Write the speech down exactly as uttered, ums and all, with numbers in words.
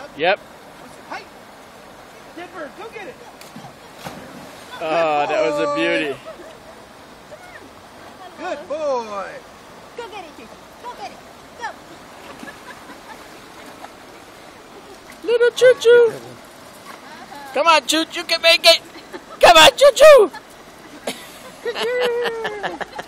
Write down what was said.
Yep. Hey, Dipper, go get it. Oh, that was a beauty. Good boy. Go get it, Choo-Choo. Go get it. Go. Little Choo-Choo. Come on, Choo-Choo, can make it. Come on, Choo-Choo.